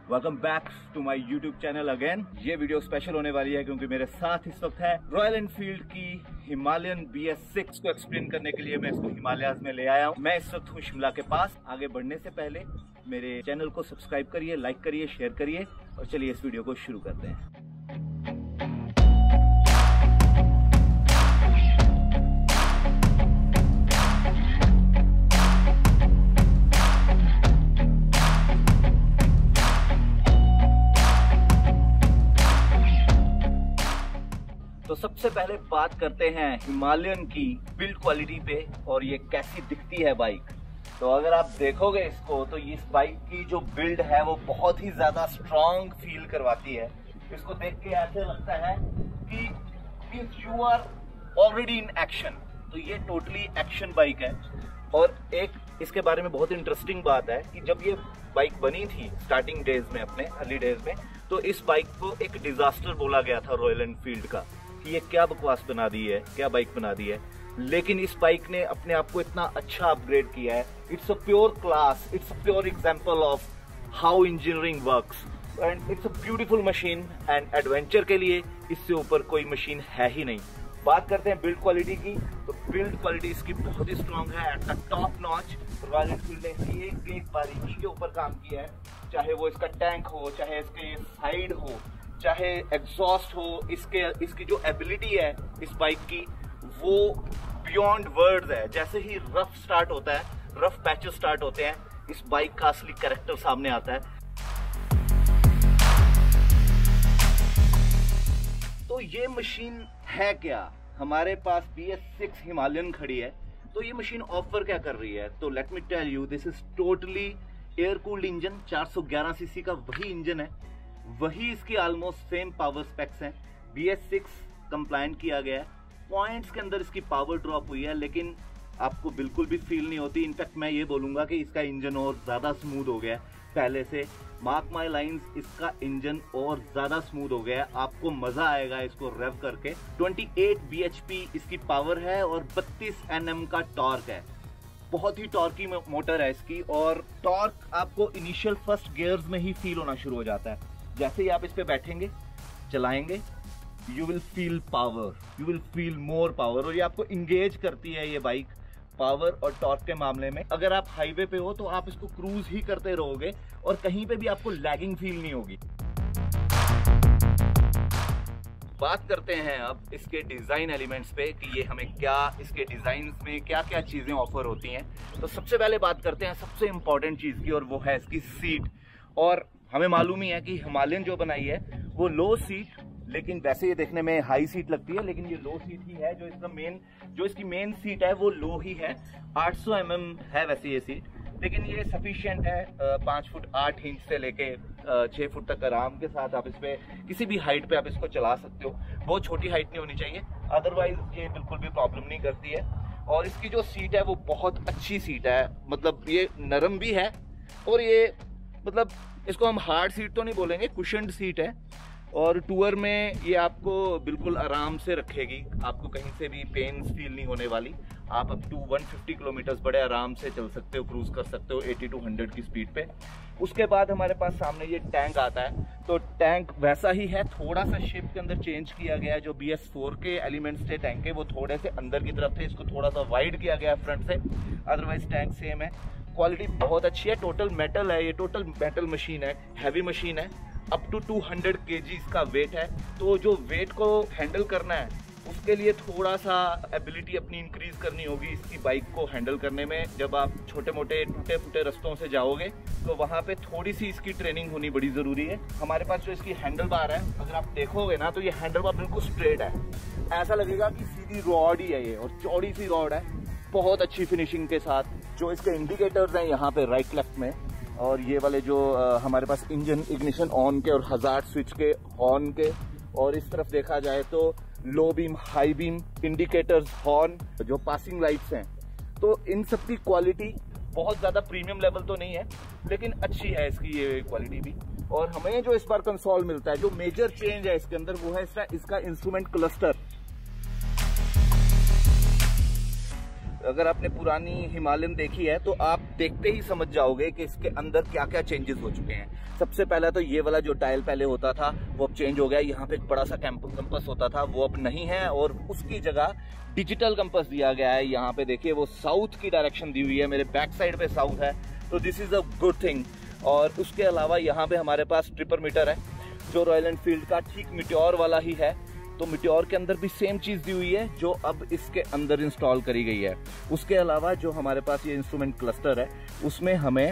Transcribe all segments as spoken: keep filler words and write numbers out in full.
Welcome back to my YouTube channel again. ये video special होने वाली है क्योंकि मेरे साथ इस वक्त है रॉयल एनफील्ड की हिमालयन बी एस सिक्स को एक्सप्लेन करने के लिए मैं इसको हिमालयाज में ले आया हूँ। मैं इस वक्त हूँ शिमला के पास। आगे बढ़ने से पहले मेरे चैनल को सब्सक्राइब करिए, लाइक करिए, शेयर करिए और चलिए इस वीडियो को शुरू करते हैं। तो सबसे पहले बात करते हैं हिमालयन की बिल्ड क्वालिटी पे और ये कैसी दिखती है बाइक। तो अगर आप देखोगे इसको तो इस बाइक की जो बिल्ड है वो बहुत ही ज्यादा स्ट्रॉन्ग फील करवाती है। इसको देख के ऐसे लगता है कि you are already in action. तो ये टोटली एक्शन बाइक है। और एक इसके बारे में बहुत इंटरेस्टिंग बात है कि जब ये बाइक बनी थी स्टार्टिंग डेज में, अपने अर्ली डेज में, तो इस बाइक को एक डिजास्टर बोला गया था रॉयल एनफील्ड का कि ये क्या बकवास बना दी है, क्या बाइक बना दी है। लेकिन इस बाइक ने अपने आप को इतना अच्छा अपग्रेड किया है। It's a pure class, it's a pure example of how engineering works and it's a beautiful machine. And adventure के लिए इससे ऊपर कोई मशीन है ही नहीं। बात करते हैं बिल्ड क्वालिटी की, तो बिल्ड क्वालिटी इसकी बहुत ही स्ट्रॉन्ग है, at the top notch. Royal Enfield ने एक एक बारीकी के ऊपर काम किया है, चाहे वो इसका टैंक हो, चाहे इसके साइड हो, चाहे एग्जॉस्ट हो। इसके इसकी जो एबिलिटी है इस बाइक की वो बियॉन्ड वर्ड्स है। जैसे ही रफ स्टार्ट होता है, रफ पैचेस स्टार्ट होते हैं, इस बाइक का असली कैरेक्टर सामने आता है। तो ये मशीन है क्या? हमारे पास बी एस सिक्स हिमालयन खड़ी है। तो ये मशीन ऑफर क्या कर रही है? तो let me tell you, this is totally air cooled engine. चार सौ ग्यारह सीसी का वही इंजन है, वही इसकी ऑलमोस्ट सेम पावर स्पेक्स हैं। बी एस सिक्स कंप्लायंट किया गया है। पॉइंट्स के अंदर इसकी पावर ड्रॉप हुई है लेकिन आपको बिल्कुल भी फील नहीं होती। इनफैक्ट मैं ये बोलूंगा कि इसका इंजन और ज्यादा स्मूथ हो गया है पहले से। मार्क माई लाइंस, इसका इंजन और ज्यादा स्मूथ हो गया है। आपको मजा आएगा इसको रेव करके। अट्ठाईस बी एच पी इसकी पावर है और बत्तीस एन एम का टॉर्क है। बहुत ही टॉर्की मोटर है इसकी। और टॉर्क आपको इनिशियल फर्स्ट गियर्स में ही फील होना शुरू हो जाता है। जैसे ही आप इस पे बैठेंगे, चलाएंगे, you will feel power, you will feel more power. और ये आपको इंगेज करती है ये बाइक पावर और टॉर्क के मामले में। अगर आप हाईवे पे हो तो आप इसको क्रूज ही करते रहोगे और कहीं पे भी आपको लैगिंग फील नहीं होगी। बात करते हैं अब इसके डिजाइन एलिमेंट्स पे कि ये हमें क्या, इसके डिजाइन में क्या क्या चीजें ऑफर होती हैं। तो सबसे पहले बात करते हैं सबसे इंपॉर्टेंट चीज की, और वो है इसकी सीट। और हमें मालूम ही है कि हिमालयन जो बनाई है वो लो सीट, लेकिन वैसे ये देखने में हाई सीट लगती है लेकिन ये लो सीट ही है। जो इसका मेन जो इसकी मेन सीट है वो लो ही है। आठ सौ एम एम है वैसे ये सीट, लेकिन ये सफिशिएंट है। पाँच फुट आठ इंच से लेके छः फुट तक आराम के साथ आप इस पे किसी भी हाइट पे आप इसको चला सकते हो। बहुत छोटी हाइट नहीं होनी चाहिए, अदरवाइज ये बिल्कुल भी प्रॉब्लम नहीं करती है। और इसकी जो सीट है वो बहुत अच्छी सीट है, मतलब ये नरम भी है और ये मतलब इसको हम हार्ड सीट तो नहीं बोलेंगे, कुशन्ड सीट है। और टूर में ये आपको बिल्कुल आराम से रखेगी, आपको कहीं से भी पेन फील नहीं होने वाली। आप अप टू एक सौ पचास किलोमीटर बड़े आराम से चल सकते हो, क्रूज कर सकते हो अस्सी टू सौ की स्पीड पे। उसके बाद हमारे पास सामने ये टैंक आता है। तो टैंक वैसा ही है, थोड़ा सा शेप के अंदर चेंज किया गया है। जो बी एस फोर के एलिमेंट्स थे टैंक के वो थोड़े से अंदर की तरफ थे, इसको थोड़ा सा वाइड किया गया फ्रंट से, अदरवाइज टैंक सेम है। क्वालिटी बहुत अच्छी है। टोटल मेटल है, ये टोटल मेटल मशीन है, हैवी मशीन है। अप टू दो सौ केजी इसका वेट है। तो जो वेट को हैंडल करना है उसके लिए थोड़ा सा एबिलिटी अपनी इंक्रीज करनी होगी इसकी बाइक को हैंडल करने में। जब आप छोटे मोटे टूटे फूटे रास्तों से जाओगे तो वहाँ पे थोड़ी सी इसकी ट्रेनिंग होनी बड़ी ज़रूरी है। हमारे पास जो इसकी हैंडल बार है, अगर आप देखोगे ना तो ये हैंडल बार बिल्कुल स्ट्रेट है, ऐसा लगेगा कि सीधी रॉड ही है ये, और चौड़ी सी रॉड है, बहुत अच्छी फिनिशिंग के साथ। जो इसके इंडिकेटर्स हैं यहाँ पे राइट लेफ्ट में, और ये वाले जो आ, हमारे पास इंजन इग्निशन ऑन के और हजार्ड स्विच के ऑन के, और इस तरफ देखा जाए तो low beam, high beam indicators, horn, जो पासिंग लाइट्स हैं। तो इन सब की क्वालिटी बहुत ज्यादा प्रीमियम लेवल तो नहीं है लेकिन अच्छी है इसकी ये क्वालिटी भी। और हमें जो इस बार कंसोल मिलता है, जो मेजर चेंज है इसके अंदर, वो है इसका इसका इंस्ट्रूमेंट क्लस्टर। अगर आपने पुरानी हिमालयन देखी है तो आप देखते ही समझ जाओगे कि इसके अंदर क्या क्या चेंजेस हो चुके हैं। सबसे पहला तो ये वाला जो डायल पहले होता था वो अब चेंज हो गया। यहाँ पे एक बड़ा सा कंपास होता था, वो अब नहीं है, और उसकी जगह डिजिटल कंपास दिया गया है। यहाँ पे देखिए वो साउथ की डायरेक्शन दी हुई है, मेरे बैक साइड पे साउथ है, तो this is a good thing. और उसके अलावा यहाँ पे हमारे पास ट्रिपर मीटर है जो रॉयल एनफील्ड का ठीक मिट्योर वाला ही है। तो मिट्योर के अंदर भी सेम चीज दी हुई है जो अब इसके अंदर इंस्टॉल करी गई है। उसके अलावा जो हमारे पास ये इंस्ट्रूमेंट क्लस्टर है उसमें हमें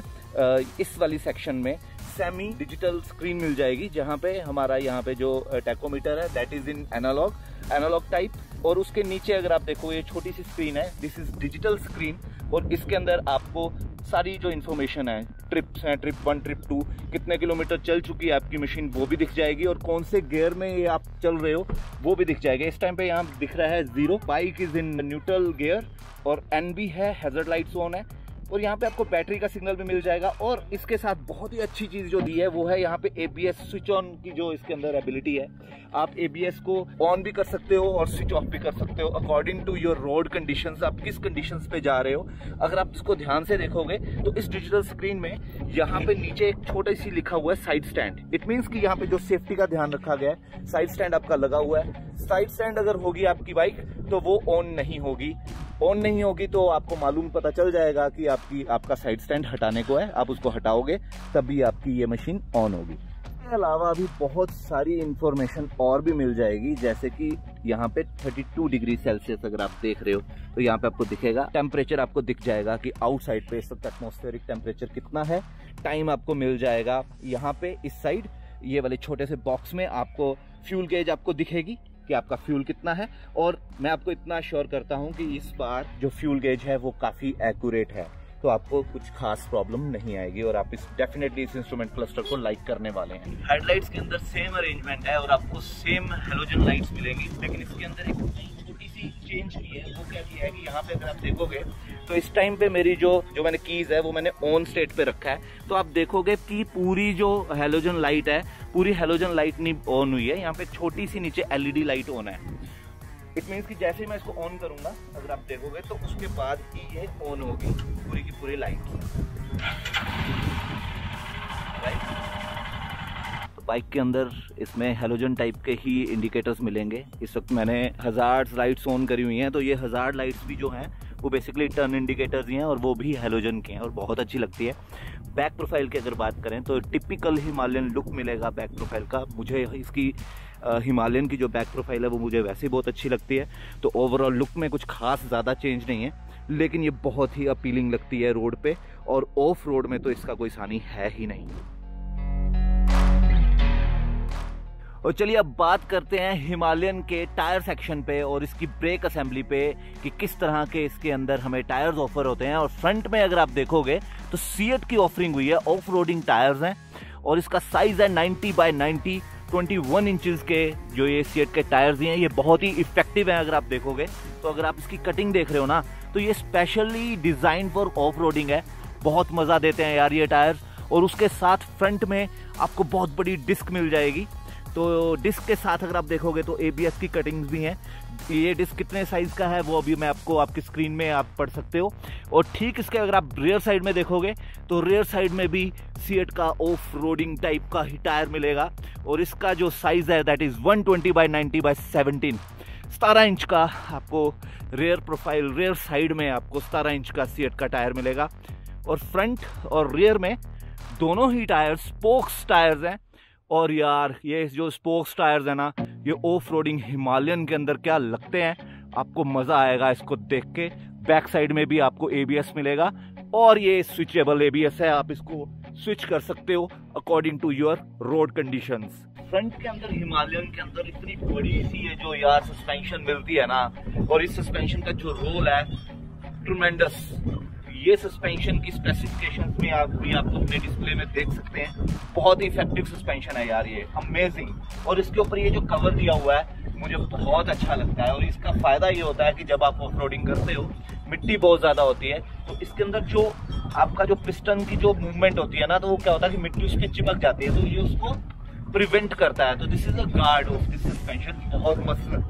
इस वाली सेक्शन में सेमी डिजिटल स्क्रीन मिल जाएगी, जहाँ पे हमारा यहाँ पे जो टैकोमीटर है that is in analog analog type, और उसके नीचे अगर आप देखो ये छोटी सी स्क्रीन है, दिस इज डिजिटल स्क्रीन, और इसके अंदर आपको सारी जो इन्फॉर्मेशन है, ट्रिप्स हैं, ट्रिप वन ट्रिप टू, कितने किलोमीटर चल चुकी है आपकी मशीन वो भी दिख जाएगी, और कौन से गियर में ये आप चल रहे हो वो भी दिख जाएगा। इस टाइम पे यहाँ दिख रहा है zero, bike is in neutral gear, और एन बी है, हैजर्ड लाइट्स ऑन है, और यहाँ पे आपको बैटरी का सिग्नल भी मिल जाएगा। और इसके साथ बहुत ही अच्छी चीज जो दी है वो है यहाँ पे A B S switch on की जो इसके अंदर एबिलिटी है। आप ए बी एस को ऑन भी कर सकते हो और स्विच ऑफ भी कर सकते हो according to your road conditions, आप किस कंडीशंस पे जा रहे हो। अगर आप इसको ध्यान से देखोगे तो इस डिजिटल स्क्रीन में यहाँ पे नीचे एक छोटी सी लिखा हुआ है साइड स्टैंड। इट मीन्स कि यहाँ पे जो सेफ्टी का ध्यान रखा गया है, साइड स्टैंड आपका लगा हुआ है। साइड स्टैंड अगर होगी आपकी बाइक तो वो ऑन नहीं होगी, ऑन नहीं होगी तो आपको मालूम पता चल जाएगा कि आपकी आपका साइड स्टैंड हटाने को है, आप उसको हटाओगे तभी आपकी ये मशीन ऑन होगी। इसके अलावा अभी बहुत सारी इंफॉर्मेशन और भी मिल जाएगी, जैसे कि यहाँ पे बत्तीस डिग्री सेल्सियस अगर आप देख रहे हो तो यहाँ पे आपको दिखेगा टेम्परेचर, आपको दिख जाएगा कि आउटसाइड पे इस वक्त एटमॉस्फेरिक टेम्परेचर कितना है। टाइम आपको मिल जाएगा यहाँ पे इस साइड ये वाले छोटे से बॉक्स में, आपको फ्यूल गेज आपको दिखेगी कि आपका फ्यूल कितना है। और मैं आपको इतना श्योर करता हूं कि इस बार जो फ्यूल गेज है वो काफी एक्यूरेट है, तो आपको कुछ खास प्रॉब्लम नहीं आएगी और आप इस डेफिनेटली इस इंस्ट्रूमेंट क्लस्टर को लाइक करने वाले हैं। हेडलाइट्स के अंदर सेम अरेंजमेंट है और आपको सेम हेलोजन लाइट्स मिलेंगी, लेकिन इसके अंदर एक छोटी सी चेंज की है। वो क्या किया है कि यहाँ पे अगर आप देखोगे तो इस टाइम पे मेरी जो जो मैंने कीज है वो मैंने ऑन स्टेट पे रखा है, तो आप देखोगे कि पूरी जो हेलोजन लाइट है पूरी हेलोजन लाइट नहीं ऑन हुई है, यहाँ पे छोटी सी नीचे L E D light on है। इट मीन्स कि जैसे ही मैं इसको ऑन करूंगा अगर आप देखोगे तो उसके बाद ही ये ऑन होगी पूरी की पूरी लाइट। राइट, तो बाइक के अंदर इसमें हेलोजन टाइप के ही इंडिकेटर्स मिलेंगे। इस वक्त मैंने हज़ार्ड लाइट्स ऑन करी हुई हैं, तो ये हज़ार्ड लाइट्स भी जो हैं वो बेसिकली टर्न इंडिकेटर्स ही हैं और वो भी हेलोजन के हैं और बहुत अच्छी लगती है। बैक प्रोफाइल की अगर बात करें तो टिपिकल हिमालयन लुक मिलेगा बैक प्रोफाइल का। मुझे इसकी हिमालयन की जो बैक प्रोफाइल है वो मुझे वैसे ही बहुत अच्छी लगती है, तो ओवरऑल लुक में कुछ खास ज़्यादा चेंज नहीं है, लेकिन ये बहुत ही अपीलिंग लगती है रोड पे, और ऑफ रोड में तो इसका कोई सानी है ही नहीं। और चलिए अब बात करते हैं हिमालयन के टायर सेक्शन पे और इसकी ब्रेक असेंबली पे कि किस तरह के इसके अंदर हमें टायर्स ऑफर होते हैं। और फ्रंट में अगर आप देखोगे तो सीएट की ऑफरिंग हुई है, ऑफ रोडिंग टायर्स हैं और इसका साइज है नाइंटी बाय नाइंटी, इक्कीस इंचेस के जो ये सीएट के टायर्स हैं, ये बहुत ही इफेक्टिव हैं। अगर आप देखोगे तो अगर आप इसकी कटिंग देख रहे हो ना तो ये specially design for off roading है, बहुत मजा देते हैं यार ये टायर्स। और उसके साथ फ्रंट में आपको बहुत बड़ी डिस्क मिल जाएगी, तो डिस्क के साथ अगर आप देखोगे तो एबीएस की कटिंग्स भी हैं। ये डिस्क कितने साइज का है वो अभी मैं आपको आपकी स्क्रीन में आप पढ़ सकते हो। और ठीक इसके अगर आप रियर साइड में देखोगे तो रियर साइड में भी सीएट का ऑफ रोडिंग टाइप का ही टायर मिलेगा और इसका जो साइज है that is one twenty by ninety by seventeen, सतारह इंच का आपको रियर प्रोफाइल रियर साइड में आपको सतारह इंच का सीएट का टायर मिलेगा। और फ्रंट और रियर में दोनों ही टायर स्पोक्स टायर्स हैं। और यार ये जो स्पोक्स टायर्स है ना, ये ऑफ रोडिंग हिमालयन के अंदर क्या लगते हैं, आपको मजा आएगा इसको देख के। बैक साइड में भी आपको एबीएस मिलेगा और ये स्विचेबल एबीएस है, आप इसको स्विच कर सकते हो according to your road conditions. Front के अंदर हिमालयन के अंदर इतनी बड़ी सी है जो यार सस्पेंशन मिलती है ना, और इस सस्पेंशन का जो रोल है ट्रेमेंडस। ये सस्पेंशन की स्पेसिफिकेशंस में आप भी आपको अपने डिस्प्ले में देख सकते हैं, बहुत ही इफेक्टिव सस्पेंशन है यार ये, अमेजिंग। और इसके ऊपर ये जो कवर दिया हुआ है मुझे बहुत अच्छा लगता है और इसका फायदा ये होता है कि जब आप ऑफ रोडिंग करते हो मिट्टी बहुत ज्यादा होती है तो इसके अंदर जो आपका जो पिस्टन की जो मूवमेंट होती है ना, तो वो क्या होता है कि मिट्टी उसके चिपक जाती है, तो ये उसको प्रिवेंट करता है। तो this is a guard of this suspension, बहुत मस्त लगता है।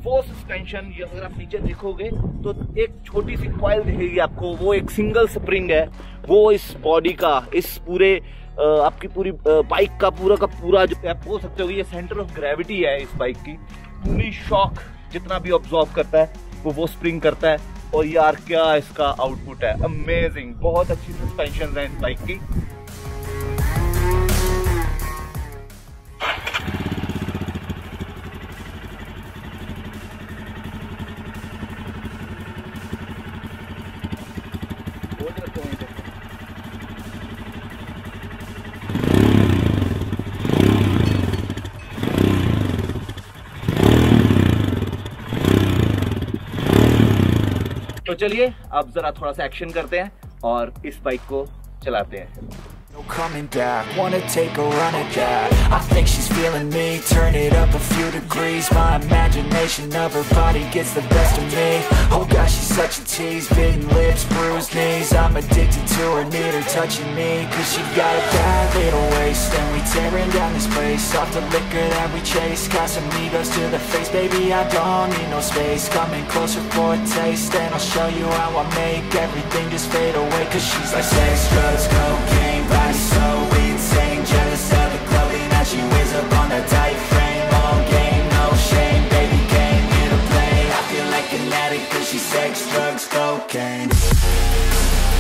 वो सस्पेंशन, ये अगर आप नीचे देखोगे तो एक छोटी सी कॉइल दिखेगी आपको, वो एक सिंगल स्प्रिंग है, वो इस बॉडी का, इस पूरे आपकी पूरी बाइक का पूरा का पूरा, जो आप बोल सकते हो ये सेंटर ऑफ ग्रेविटी है इस बाइक की, पूरी शॉक जितना भी ऑब्जॉर्व करता है वो वो स्प्रिंग करता है। और यार क्या इसका आउटपुट है, अमेजिंग, बहुत अच्छी सस्पेंशन है इस बाइक की। तो चलिए अब जरा थोड़ा सा एक्शन करते हैं और इस बाइक को चलाते हैं। No coming back, wanna take a run at that. I think she's feeling me, turn it up a few degrees. My imagination of her body gets the best of me. Oh gosh, she's such a tease, bitten lips, bruised knees. I'm addicted to her, need her touching me. Cause she got a bad little waist, and we tearing down this place. Off the liquor that we chase, got some egos to the face. Baby, I don't need no space, coming closer for a taste. And I'll show you how I make everything just fade away. Cause she's like sex, drugs, cocaine, body so insane, jealous of the clothing that she wears up on that tight frame. All game, no shame, baby came here to play. I feel like an addict cause she's sex, drugs, cocaine.